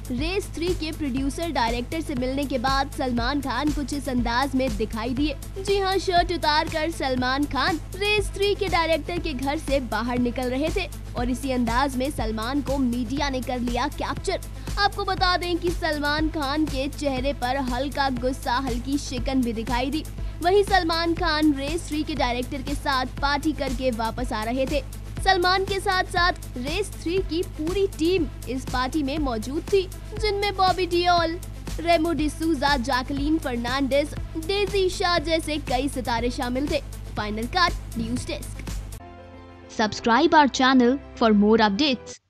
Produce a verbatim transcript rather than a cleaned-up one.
Race three के producer director से मिलने के बाद सलमान खान कुछ इस अंदाज में दिखाई दिए। जी हां, शर्ट उतार कर सलमान खान रेस थ्री के डायरेक्टर के घर से बाहर निकल रहे थे और इसी अंदाज में सलमान को मीडिया ने कर लिया कैप्चर। आपको बता दें कि सलमान खान के चेहरे पर हल्का गुस्सा, हल्की शिकन भी दिखाई दी। वहीं सलमान खान रेस थ्री के डायरेक्टर के साथ पार्टी करके वापस आ रहे थे। सलमान के साथ साथ रेस थ्री की पूरी टीम इस पार्टी में मौजूद थी, जिनमें बॉबी देओल, रेमो डिसूजा, जैकलीन फर्नांडिस, डेजी शाह जैसे कई सितारे शामिल थे। Final cut news desk. Subscribe our channel for more updates.